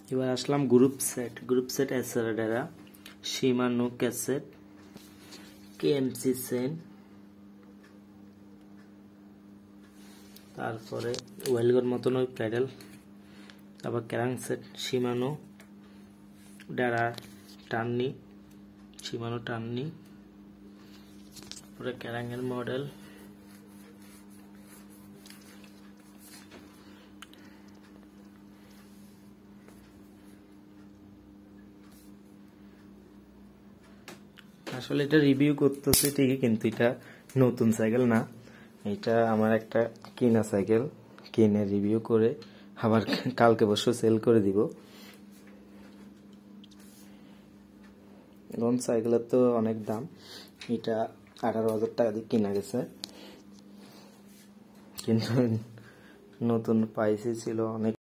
এবার আসলাম group set অ্যাসেরাডেরা, শিমানো ক্যাসেট, কেএমসি সেন, তারপরে ওয়েলগর মতন ওই প্যাডেল, তারপর ক্যারাং সেট শিমানো, ডারা টার্নি, শিমানো টার্নি, তারপরে ক্যারাঙের মডেল, আসলে এটা রিভিউ করতেছে ঠিকই, কিন্তু এটা নতুন সাইকেল না, এটা আমার একটা কিনা সাইকেল, কিনে রিভিউ করে আবার কালকে বসে সেল করে দিব। এখন সাইকেলের তো অনেক দাম, এটা 18,000 টাকা দিয়ে কিনা গেছে, কিন্তু নতুন পাইছি ছিল অনেক।